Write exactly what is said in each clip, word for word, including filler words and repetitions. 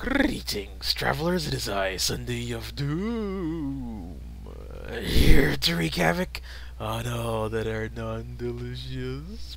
Greetings, travelers. It is I, SundaeOfDoom, uh, here to wreak havoc on all that are non-delicious.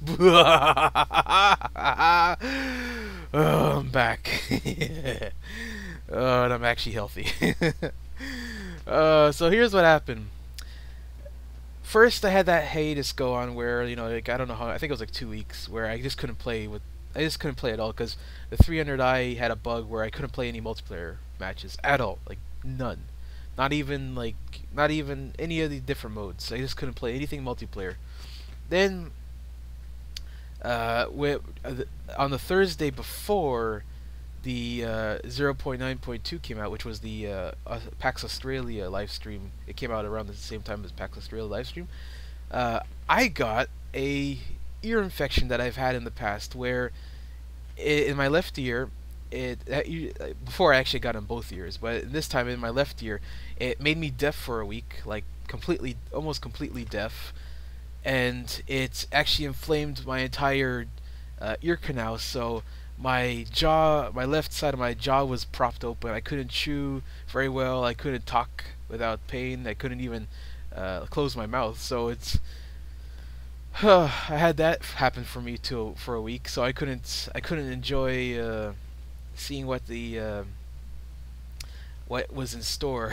Oh, I'm back. Oh, and I'm actually healthy. uh, so here's what happened. First, I had that hiatus go on where, you know, like I don't know how, I think it was like two weeks where I just couldn't play with. I just couldn't play at all because the three hundred i had a bug where I couldn't play any multiplayer matches at all, like none, not even like not even any of the different modes. I just couldn't play anything multiplayer. Then, uh, with, uh, the, on the Thursday before the uh, zero point nine point two came out, which was the uh, uh, PAX Australia live stream. It came out around the same time as PAX Australia live stream. Uh, I got a ear infection that I've had in the past, where in my left ear, it before I actually got in both ears, but this time in my left ear, it made me deaf for a week, like completely, almost completely deaf, and it's actually inflamed my entire uh, ear canal. So my jaw, my left side of my jaw was propped open. I couldn't chew very well. I couldn't talk without pain. I couldn't even uh, close my mouth. So it's I had that happen for me too for a week, so I couldn't I couldn't enjoy uh, seeing what the uh, what was in store.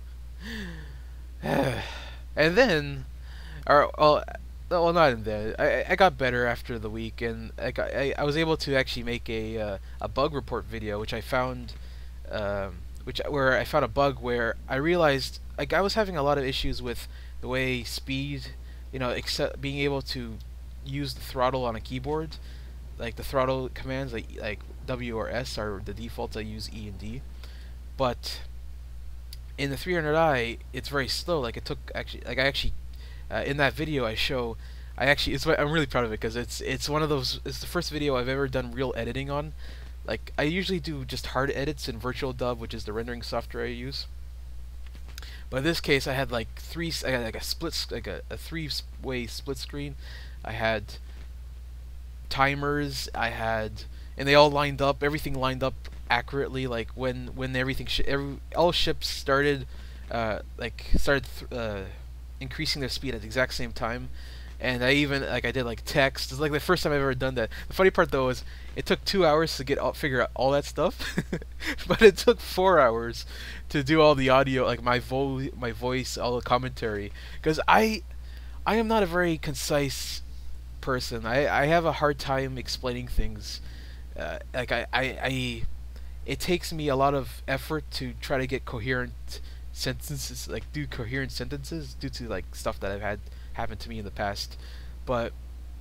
And then, or well, well, not in there. I I got better after the week, and I got, I, I was able to actually make a uh, a bug report video, which I found, um, which where I found a bug where I realized like I was having a lot of issues with the way speed. You know, except being able to use the throttle on a keyboard, like the throttle commands, like like W or S are the defaults. I use E and D, but in the three hundred i, it's very slow. Like it took actually, like I actually, uh, in that video I show, I actually, it's I'm really proud of it because it's it's one of those. It's the first video I've ever done real editing on. Like I usually do just hard edits in Virtual Dub, which is the rendering software I use. But in this case, I had like three, I had like a split, like a, a three-way split screen. I had timers. I had, and they all lined up. Everything lined up accurately. Like when when everything, sh every all ships started, uh, like started th uh, increasing their speed at the exact same time. And I even like I did like text. It's like the first time I've ever done that. The funny part though is it took two hours to get all, figure out all that stuff, but it took four hours to do all the audio, like my vo my voice, all the commentary. Because I I am not a very concise person. I I have a hard time explaining things. Uh, like I, I I it takes me a lot of effort to try to get coherent sentences, like do coherent sentences due to like stuff that I've had happened to me in the past. But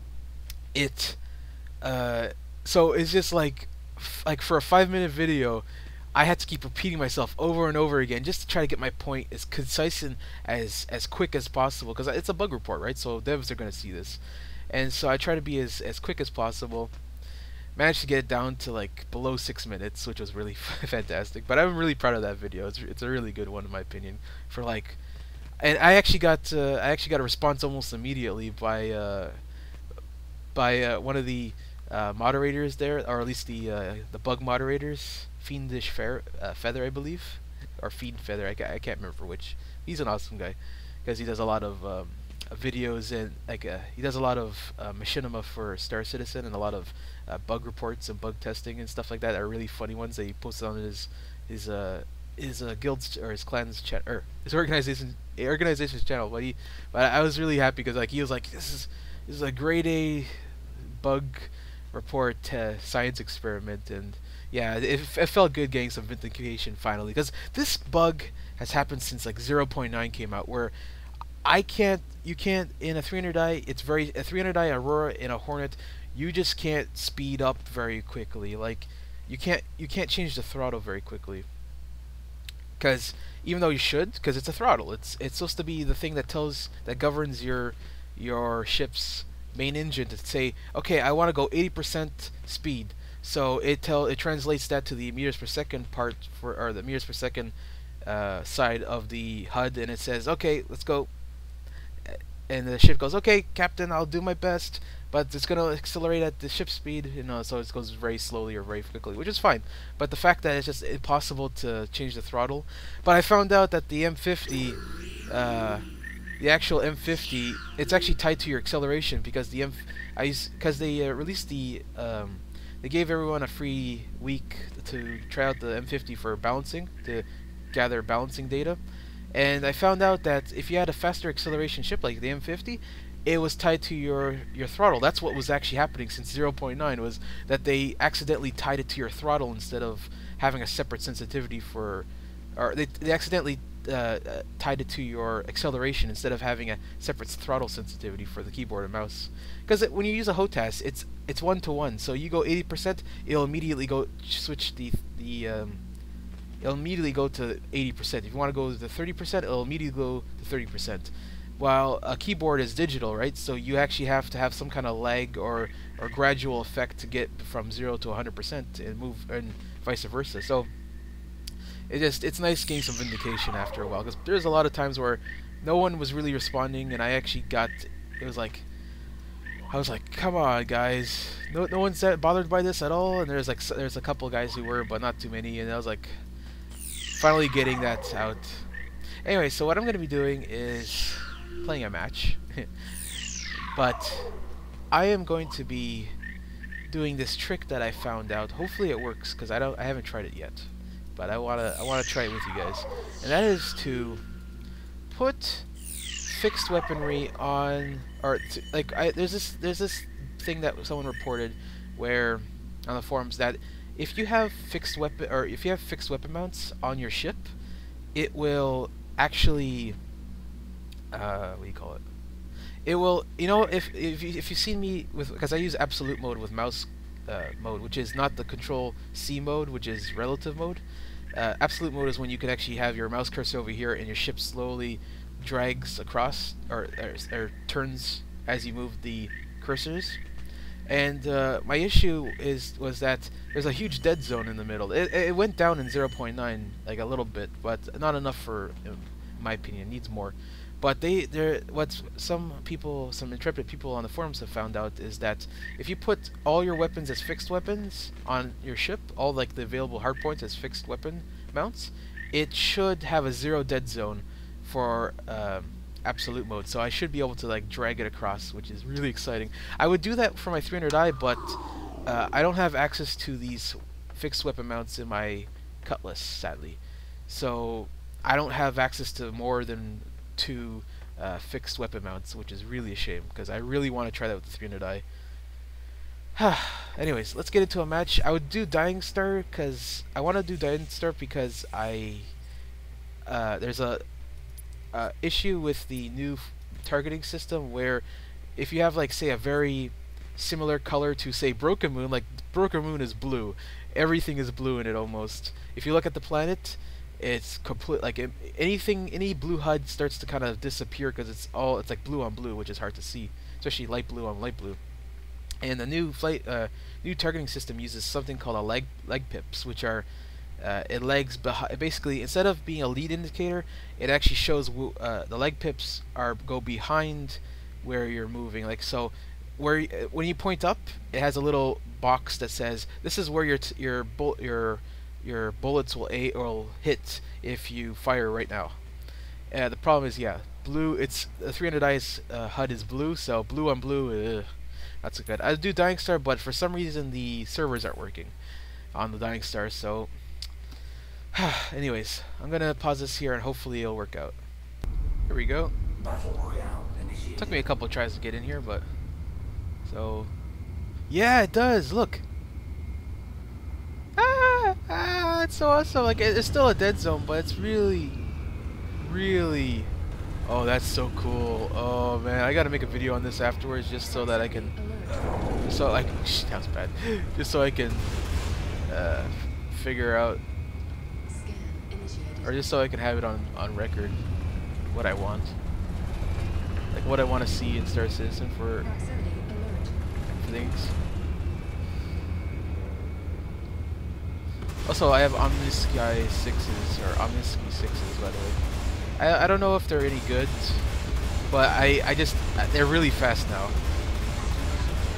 it uh so it's just like f like for a five minute video I had to keep repeating myself over and over again just to try to get my point as concise and as as quick as possible, because it's a bug report, right? So devs are going to see this, and so I try to be as as quick as possible. Managed to get it down to like below six minutes, which was really fantastic. But I'm really proud of that video. It's it's a really good one in my opinion. For like, and I actually got uh, I actually got a response almost immediately by uh, by uh, one of the uh, moderators there, or at least the uh, the bug moderators, Fiendish Fair, uh, Feather, I believe, or Fiend Feather. I, ca I can't remember which. He's an awesome guy because he does a lot of um, videos, and like uh, he does a lot of uh, machinima for Star Citizen, and a lot of uh, bug reports and bug testing and stuff like that. Are really funny ones that he posted on his his uh, his uh, guild's or his clan's chat or his organization organization's channel. But he, but I was really happy because like he was like, this is this is a grade A bug report uh, science experiment, and yeah, it, it felt good getting some vindication finally, because this bug has happened since like zero point nine came out, where I can't, you can't in a three hundred i. It's very a three hundred i Aurora in a Hornet. You just can't speed up very quickly. Like you can't you can't change the throttle very quickly. Because even though you should, because it's a throttle, it's it's supposed to be the thing that tells that governs your your ship's main engine to say, okay, I want to go eighty percent speed. So it tell it translates that to the meters per second part for, or the meters per second uh, side of the H U D, and it says, okay, let's go. And the ship goes, okay, Captain, I'll do my best. but it's gonna accelerate at the ship speed, you know, so it goes very slowly or very quickly, which is fine. But the fact that it's just impossible to change the throttle. But I found out that the M fifty, uh, the actual M fifty, it's actually tied to your acceleration because the M, I use because they uh, released the, um, they gave everyone a free week to try out the M fifty for balancing to gather balancing data. And I found out that if you had a faster acceleration ship like the M fifty, it was tied to your your throttle. That's what was actually happening since zero point nine, was that they accidentally tied it to your throttle instead of having a separate sensitivity for, or they, they accidentally uh, uh, tied it to your acceleration instead of having a separate throttle sensitivity for the keyboard and mouse. Because when you use a H O T A S, it's it's one to one. So you go eighty percent, it'll immediately go switch the the um, it'll immediately go to eighty percent. If you want to go to thirty percent, it'll immediately go to thirty percent. While a keyboard is digital, right? So you actually have to have some kind of lag or or gradual effect to get from zero to one hundred percent and move, and vice versa. So it just it's nice getting some vindication after a while, because there's a lot of times where no one was really responding, and I actually got it was like I was like, come on, guys, no no one's that bothered by this at all. And there's like there's a couple guys who were, but not too many, and I was like, finally getting that out. Anyway, so what I'm going to be doing is playing a match, but I am going to be doing this trick that I found out. Hopefully it works, because I don't I haven't tried it yet, but I wanna I wanna try it with you guys, and that is to put fixed weaponry on, or to, like I, there's this there's this thing that someone reported where on the forums that if you have fixed weapon or if you have fixed weapon mounts on your ship, it will actually uh, what do you call it? It will, you know, if if you, if you've seen me with, because I use absolute mode with mouse uh, mode, which is not the control C mode, which is relative mode. Uh, absolute mode is when you can actually have your mouse cursor over here and your ship slowly drags across or, or, or turns as you move the cursors. And uh, my issue is was that there's a huge dead zone in the middle. It, it went down in zero point nine like a little bit, but not enough for, in my opinion, needs more. But they, they're, what some people, some intrepid people on the forums have found out is that if you put all your weapons as fixed weapons on your ship, all like the available hardpoints as fixed weapon mounts, it should have a zero dead zone for uh, absolute mode. So I should be able to like drag it across, which is really exciting. I would do that for my three hundred i, but uh, I don't have access to these fixed weapon mounts in my cutlass, sadly. So I don't have access to more than two uh, fixed weapon mounts, which is really a shame, because I really want to try that with the three hundred i. Anyways, let's get into a match. I would do Dying Star because I want to do Dying Star because I uh, there's a uh, issue with the new f targeting system where if you have like say a very similar color to say Broken Moon, like Broken Moon is blue, everything is blue in it almost. If you look at the planet, it's complete, like it, anything, any blue H U D starts to kind of disappear because it's all, it's like blue on blue, which is hard to see, especially light blue on light blue. And the new flight, uh, new targeting system uses something called a leg leg pips, which are uh, it legs behind. Basically, instead of being a lead indicator, it actually shows w uh, the leg pips are go behind where you're moving. Like so, where when you point up, it has a little box that says this is where your t your bull your your bullets will a or hit if you fire right now. Uh, the problem is, yeah, blue. It's the three hundred i's uh, H U D is blue, so blue on blue, ugh, not so good. I do Dying Star, but for some reason the servers aren't working on the Dying Star. So, anyways, I'm gonna pause this here and hopefully it'll work out. Here we go. Took me a couple of tries to get in here, but so yeah, it does. Look. Ah, ah, it's so awesome. Like, it's still a dead zone, but it's really, really, oh, that's so cool. Oh man, I gotta make a video on this afterwards just so that I can, so I can, sounds bad, just so I can uh, figure out, or just so I can have it on, on record, what I want. Like what I want to see in Star Citizen for, for things. Also, I have Omnisky sixes, or Omnisky sixes, by the way. I, I don't know if they're any good, but I, I just, they're really fast now.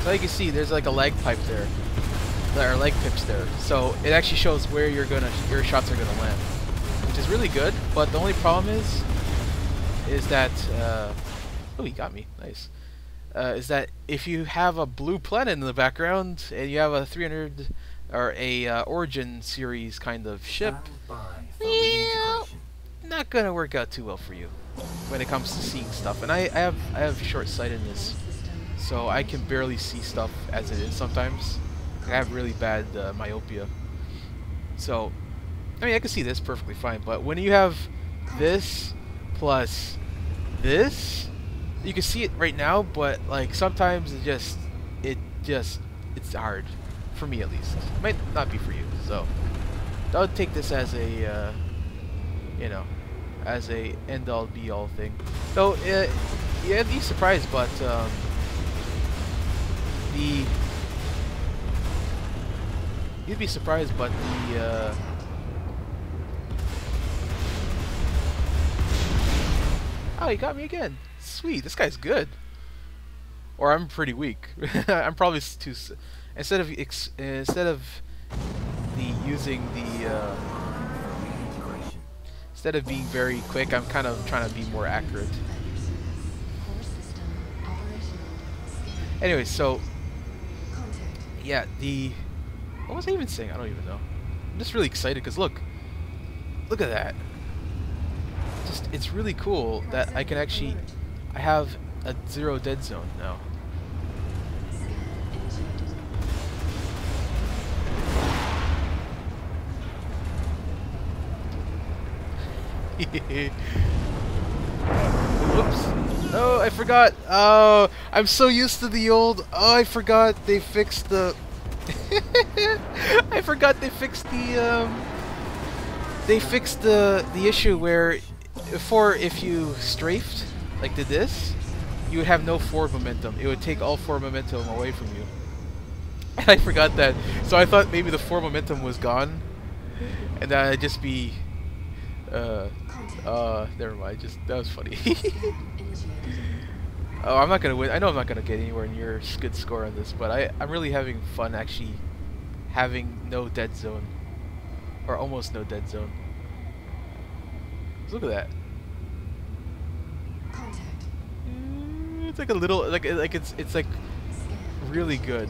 So you can see there's like a lag pipe there. There are lag pips there. So it actually shows where you're gonna your shots are gonna land. Which is really good, but the only problem is is that uh, oh, he got me. Nice. Uh, is that if you have a blue planet in the background and you have a three hundred or a uh, Origin series kind of ship, yeah, not gonna work out too well for you when it comes to seeing stuff. And I, I have I have short-sightedness, so I can barely see stuff as it is sometimes. I have really bad uh, myopia. So, I mean, I can see this perfectly fine, but when you have this plus this, you can see it right now, but like sometimes it just, it just, it's hard. For me at least. Might not be for you, so don't take this as a, uh, you know, as a end-all be-all thing. So, uh, yeah, you'd be surprised, but um, the you'd be surprised, but the uh, oh, he got me again. Sweet, this guy's good. Or I'm pretty weak. I'm probably too. Instead of ex instead of the using the uh, instead of being very quick, I'm kind of trying to be more accurate. Anyway, so yeah, the what was I even saying? I don't even know. I'm just really excited because look, look at that. Just it's really cool that I can actually I have a zero dead zone now. Whoops. Oh, I forgot. Oh, I'm so used to the old. Oh, I forgot they fixed the. I forgot they fixed the. Um, they fixed the the issue where, before if you strafed like did this, you would have no forward momentum. It would take all forward momentum away from you. And I forgot that, so I thought maybe the forward momentum was gone, and that I'd just be. Uh, uh, never mind. Just that was funny. Oh, I'm not gonna win. I know I'm not gonna get anywhere near a good score on this, but I I'm really having fun actually having no dead zone, or almost no dead zone. Look at that. Mm, it's like a little like like it's it's like really good.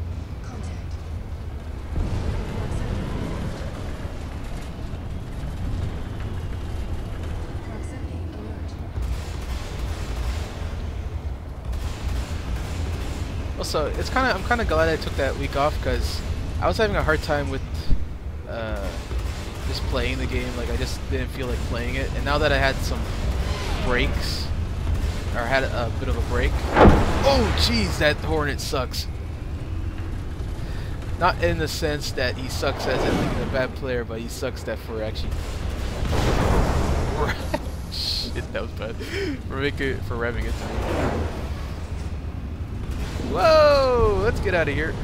Also, it's kind of I'm kind of glad I took that week off because I was having a hard time with uh, just playing the game. Like I just didn't feel like playing it, and now that I had some breaks, or had a, a bit of a break. Oh, jeez, that Hornet sucks. Not in the sense that he sucks as in like a bad player, but he sucks that for actually. Shit, that was bad. For making for revving it to me. Whoa! Let's get out of here.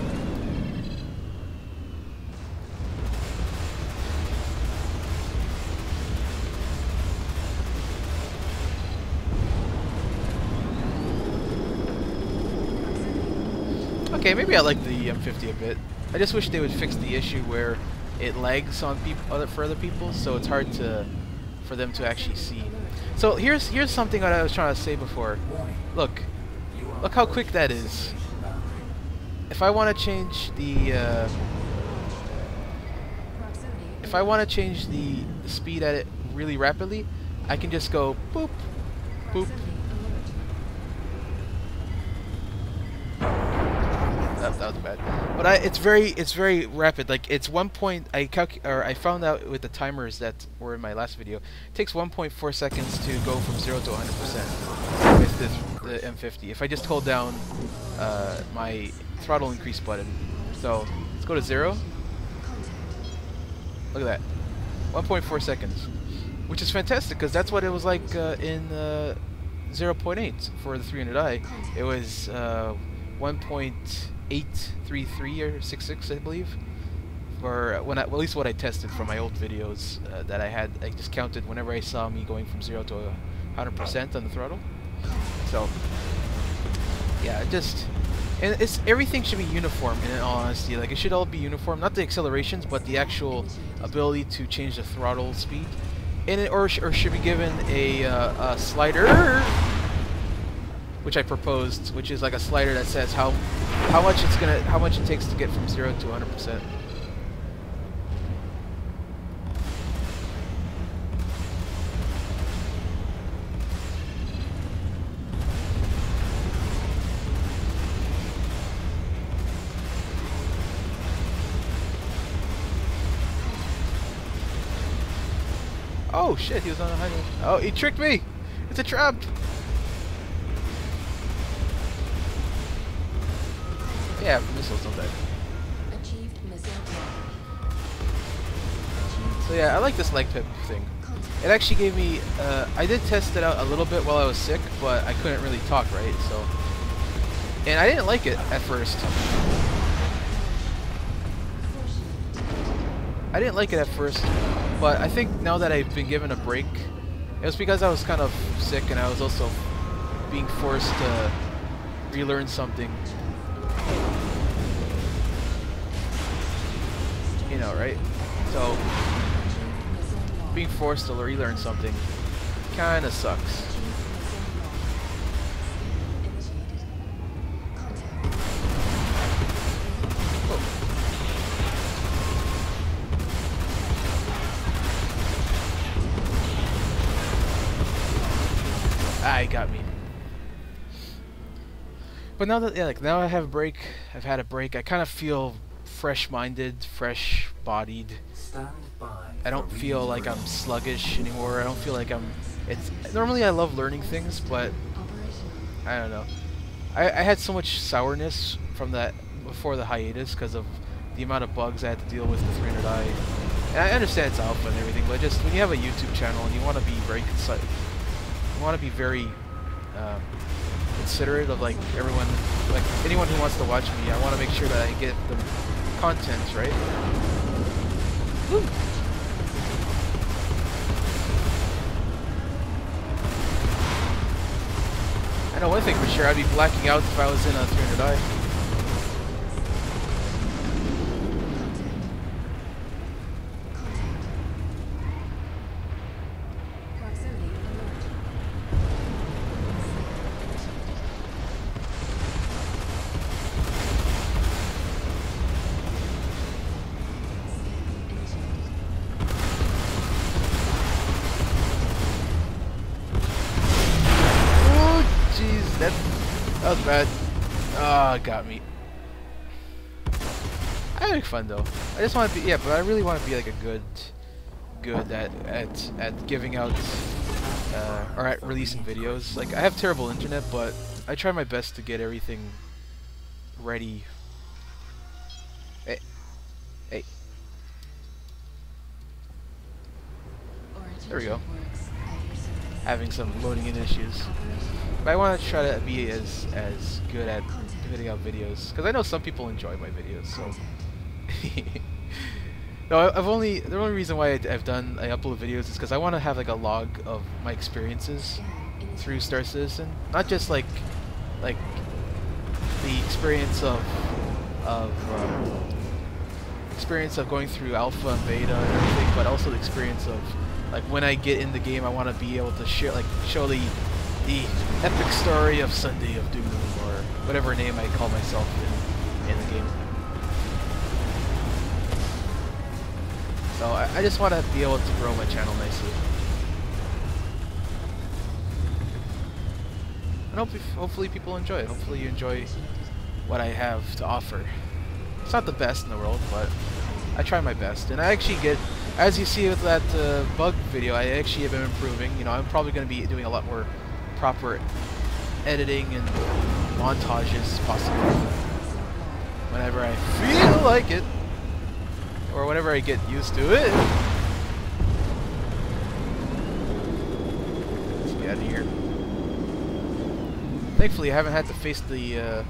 Okay, maybe I like the M fifty a bit. I just wish they would fix the issue where it lags on people, other for other people, so it's hard to for them to actually see. So here's here's something that I was trying to say before. Look. Look how quick that is. If I want to change the, uh, if I want to change the, the speed at it really rapidly, I can just go boop, boop. That, that was bad. But I, it's very, it's very rapid. Like it's one point. I calc, or I found out with the timers that were in my last video. It takes one point four seconds to go from zero to one hundred percent with this. The M fifty. If I just hold down uh, my throttle increase button, so let's go to zero. Look at that, one point four seconds, which is fantastic because that's what it was like uh, in uh, zero point eight for the three hundred i. It was uh, one point eight three three or six six, I believe. For when I, well, at least what I tested from my old videos uh, that I had, I just counted whenever I saw me going from zero to one hundred percent on the throttle. So, yeah, just And it's everything should be uniform in all honesty. Like it should all be uniform, not the accelerations, but the actual ability to change the throttle speed. And it or, sh or should be given a, uh, a slider, which I proposed, which is like a slider that says how how much it's gonna how much it takes to get from zero to one hundred percent. Oh shit, he was on a highway. Oh, he tricked me! It's a trap! Yeah, missiles don't die. So yeah, I like this leg pip thing. It actually gave me, uh, I did test it out a little bit while I was sick, but I couldn't really talk, right? So, and I didn't like it at first. I didn't like it at first, but I think now that I've been given a break, it was because I was kind of sick and I was also being forced to relearn something. You know, right? So, being forced to relearn something kind of sucks. Ah, he got me. But now that yeah, like now I have a break, I've had a break. I kind of feel fresh-minded, fresh-bodied. I don't feel like I'm sluggish anymore. I don't feel like I'm. It's normally I love learning things, but I don't know. I, I had so much sourness from that before the hiatus because of the amount of bugs I had to deal with the three hundred i. And I understand it's alpha and everything, but just when you have a YouTube channel and you want to be very concise, you want to be very um, considerate of like everyone, like anyone who wants to watch me. I want to make sure that I get the content right. Woo. I know one thing for sure, I'd be blacking out if I was in a three hundred i. That, that was bad. Ah, oh, got me. I had fun though. I just want to be, yeah, but I really want to be like a good, good at at at giving out uh, or at releasing videos. Like I have terrible internet, but I try my best to get everything ready. Hey, hey. There we go. Having some loading in issues. But I want to try to be as as good at putting out videos because I know some people enjoy my videos. So, no, I've only the only reason why I've done I upload videos is because I want to have like a log of my experiences through Star Citizen, not just like like the experience of of um, experience of going through alpha and beta and everything, but also the experience of like when I get in the game, I want to be able to share like show the the epic story of SundaeOfDoom, or whatever name I call myself in, in the game. So I, I just want to be able to grow my channel nicely. And hope, hopefully people enjoy it. Hopefully you enjoy what I have to offer. It's not the best in the world, but I try my best. And I actually get, as you see with that uh, bug video, I actually have been improving. You know, I'm probably going to be doing a lot more proper editing and montages possibly whenever I feel like it, or whenever I get used to it. Let's get out of here. Thankfully I haven't had to face the uh,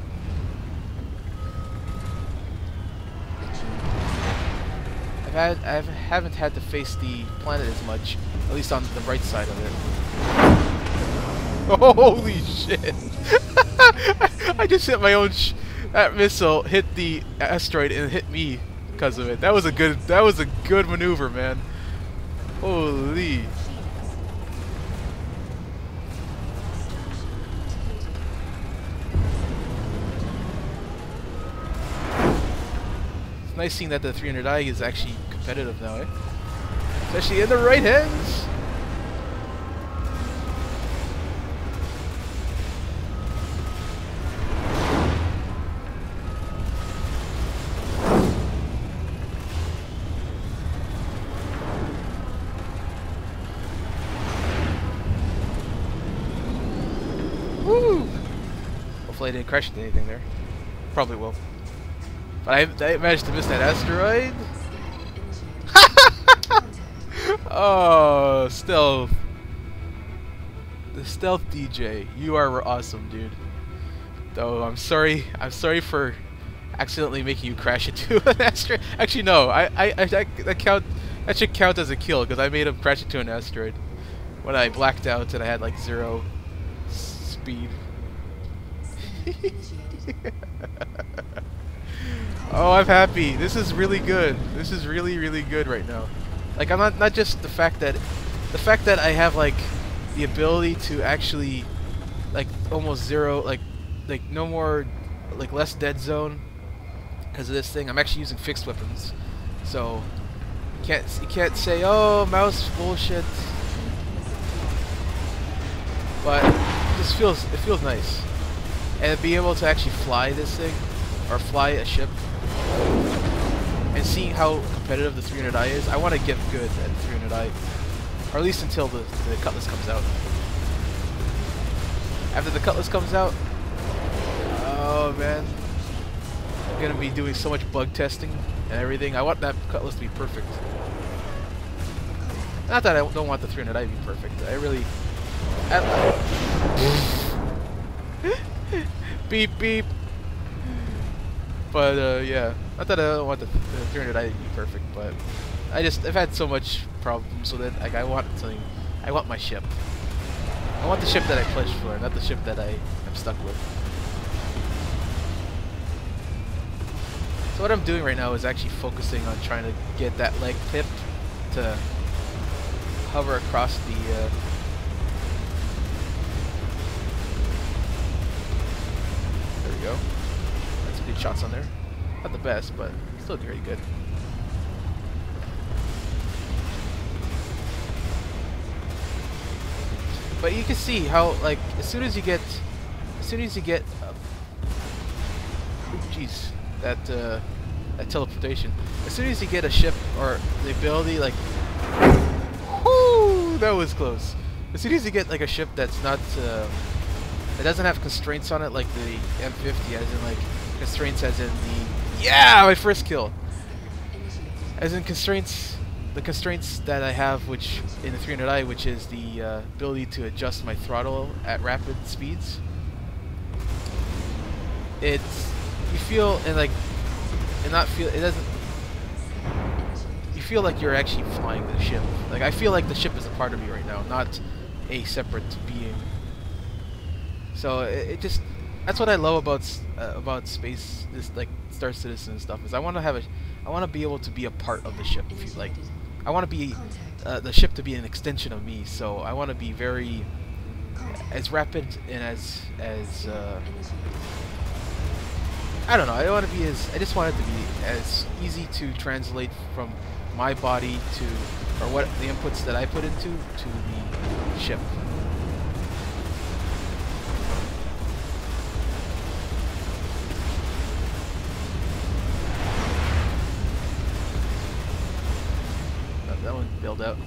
I've had I haven't had to face the planet as much, at least on the right side of it. Holy shit! I just hit my own sh That missile hit the asteroid and hit me because of it. That was a good. That was a good maneuver, man. Holy. It's nice seeing that the three hundred i is actually competitive now, eh? Especially in the right hands. Woo! Hopefully I didn't crash into anything there. Probably will. But I, I managed to miss that asteroid. Oh, stealth. The stealth D J. You are awesome, dude. Though I'm sorry. I'm sorry for accidentally making you crash into an asteroid. Actually, no. I, I, I that, that count. That should count as a kill because I made him crash into an asteroid when I blacked out and I had like zero speed. Oh, I'm happy. This is really good. This is really, really good right now. Like, I'm not not just the fact that the fact that I have like the ability to actually like almost zero, like like no more, like less dead zone because of this thing. I'm actually using fixed weapons, so you can't you can't say, oh, mouse bullshit. But it just feels it feels nice, and being able to actually fly this thing or fly a ship. And seeing how competitive the three hundred i is, I want to get good at the three hundred i, or at least until the, the Cutlass comes out. After the Cutlass comes out, oh man, I'm gonna be doing so much bug testing and everything. I want that Cutlass to be perfect. Not that I don't want the three hundred i to be perfect. I really, I, beep beep. But uh, yeah, not that I don't want the, the three hundred i to be perfect, but I just I've had so much problems with it. Like I want something, I want my ship. I want the ship that I pledged for, not the ship that I am stuck with. So what I'm doing right now is actually focusing on trying to get that leg tip to hover across the. Uh, there we go. Good shots on there. Not the best, but still very good. But you can see how, like, as soon as you get, as soon as you get, uh, jeez, that uh, that teleportation. As soon as you get a ship or the ability, like, whoo, that was close. As soon as you get like a ship that's not, uh, that doesn't have constraints on it, like the M fifty, as in like. Constraints as in the yeah my first kill as in constraints the constraints that I have which in the three hundred i, which is the uh, ability to adjust my throttle at rapid speeds. It's you feel and like and not feel it doesn't you feel like you're actually flying the ship. Like I feel like the ship is a part of me right now, not a separate being. So it, it just that's what I love about uh, about space, this like Star Citizen and stuff. Is I want to have a, I want to be able to be a part of the ship. If you like, I want to be uh, the ship to be an extension of me. So I want to be very as rapid and as as uh, I don't know. I want to be as I just want it to be as easy to translate from my body to or what the inputs that I put into to the ship. That one bailed out.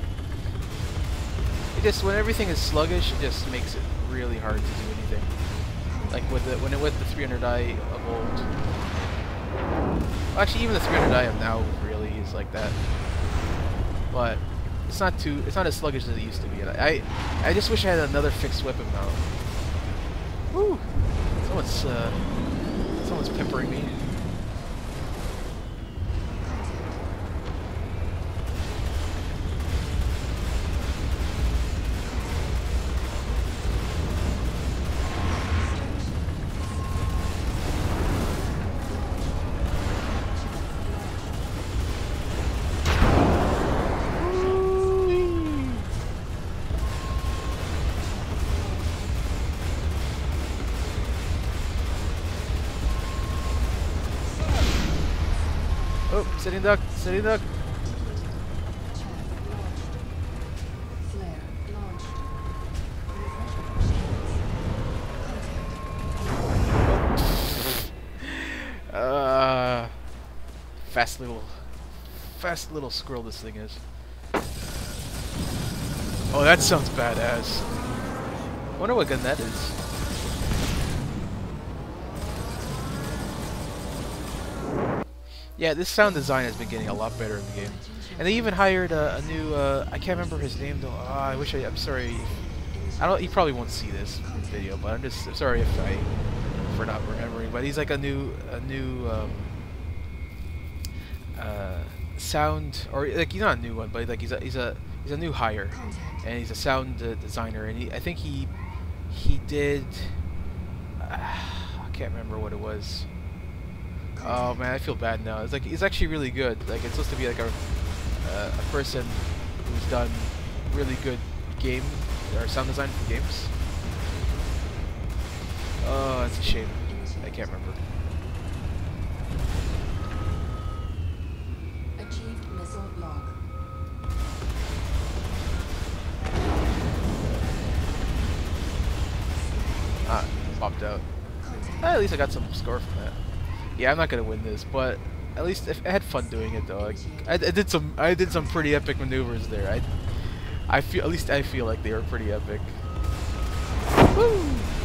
It just when everything is sluggish, it just makes it really hard to do anything. Like with the when it with the three hundred i of old. Well, actually, even the three hundred i of now really is like that. But it's not too. It's not as sluggish as it used to be. And I I just wish I had another fixed weapon mount. Woo! Someone's uh, someone's peppering me. Oh, sitting duck, sitting duck. Uh, fast little, fast little squirrel this thing is. Oh, that sounds badass. Wonder what gun that is. Yeah, this sound design has been getting a lot better in the game, and they even hired a, a new. Uh, I can't remember his name though. Oh, I wish I. I'm sorry. I don't. He probably won't see this video, but I'm just sorry if I for not remembering. But he's like a new, a new um, uh, sound, or like he's not a new one, but like he's a he's a he's a new hire, and he's a sound uh, designer, and he I think he he did. Uh, I can't remember what it was. Oh man, I feel bad now. It's like he's actually really good. Like it's supposed to be like a uh, a person who's done really good game or sound design for games. Oh, it's a shame. I can't remember. Achieved missile log. Ah, popped out. Ah, at least I got some score from that. Yeah, I'm not gonna win this, but at least if, I had fun doing it though. Like, I, I did some, I did some pretty epic maneuvers there. I, I feel, at least I feel like they were pretty epic. Woo!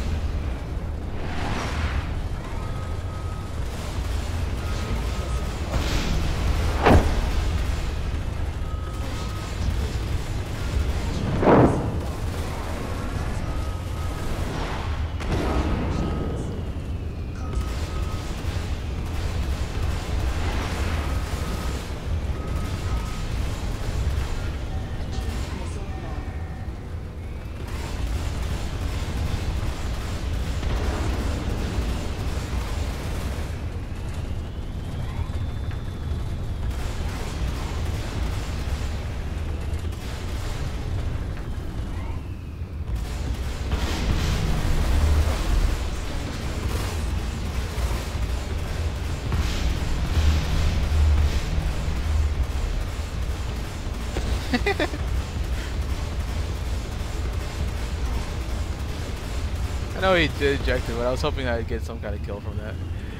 I know he did eject it, but I was hoping I'd get some kind of kill from that.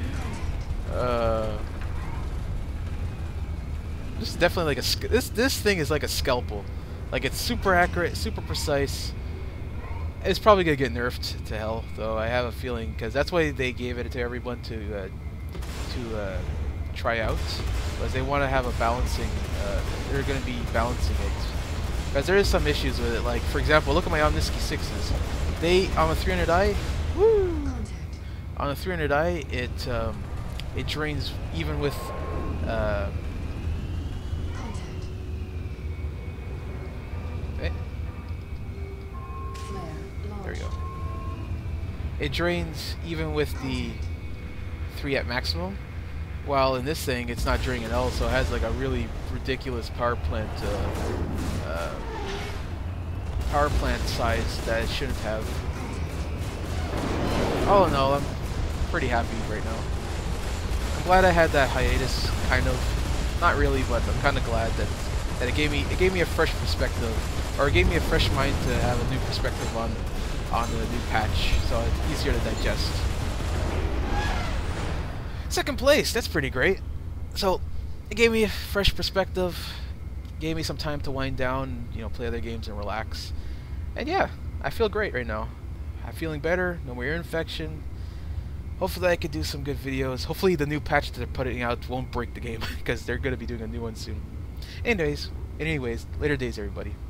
Uh, this is definitely like a sc this this thing is like a scalpel. Like it's super accurate, super precise. It's probably gonna get nerfed to hell, though. I have a feeling because that's why they gave it to everyone to uh, to uh, try out, because they want to have a balancing. Uh, they're gonna be balancing it. Because there is some issues with it, like for example, look at my Omnisky sixes. They on a three hundred i, woo! On a three hundred i, it um, it drains even with. Uh, eh. There we go. It drains even with the three at maximum, while in this thing it's not draining at all, so it has like a really ridiculous power plant. Uh, uh, power plant size that it shouldn't have. All in all, I'm pretty happy right now. I'm glad I had that hiatus, kind of. Not really, but I'm kind of glad that that it gave me it gave me a fresh perspective, or it gave me a fresh mind to have a new perspective on on the new patch, so it's easier to digest. Second place, that's pretty great. So it gave me a fresh perspective. Gave me some time to wind down, you know, play other games and relax. And yeah, I feel great right now. I'm feeling better, no more ear infection. Hopefully I could do some good videos. Hopefully the new patch that they're putting out won't break the game, because they're going to be doing a new one soon. Anyways, anyways, later days everybody.